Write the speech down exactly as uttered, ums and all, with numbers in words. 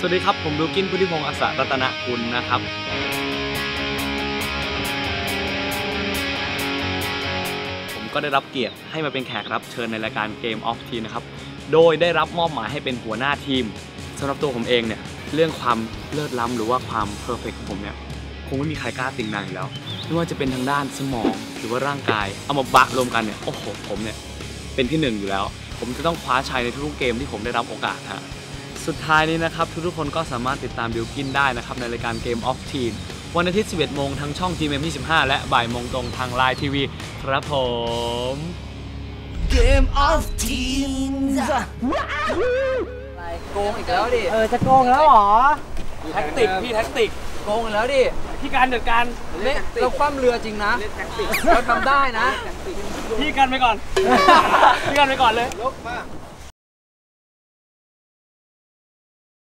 วัสดีครับผมบิลกินพุทธิพงศ์อัศรัตนกุลนะครับผมก็ได้รับเกียรติให้มาเป็นแขกรับเชิญในรายการ Game of Team นะครับโดยได้รับมอบหมายให้เป็นหัวหน้าทีมสำหรับตัวผมเองเนี่ยเรื่องความเลิศล้ำหรือว่าความเพอร์เฟกต์ของผมเนี่ยคงไม่มีใครกล้าติงนางอยู่แล้วไม่ว่าจะเป็นทางด้านสมองหรือว่าร่างกายเอามาบะรวมกันเนี่ยโอ้โหผมเนี่ยเป็นที่หนึ่งอยู่แล้วผมจะต้องคว้าชัยในทุกๆเกมที่ผมได้รับโอกาสฮะสุดท้ายนี้นะครับทุกๆคนก็สามารถติดตามบิลกินได้นะครับในรายการ Game of Team วันอาทิตย์ สิบเอ็ดโมงทางช่อง ที เอ็ม ยี่สิบห้า และบ่ายโมงตรงทางไลน์ทีวีครับผม Game of Teams อะไรโกงอีกแล้วดิเออจะโกงแล้วเหรอแท็กติกพี่แท็กติกโกงอีกแล้วดิพี่การจัดการเล่นเราคว่ำเรือจริงนะเราทำได้นะพี่กันไปก่อน พี่กันไปก่อนเลยลบมา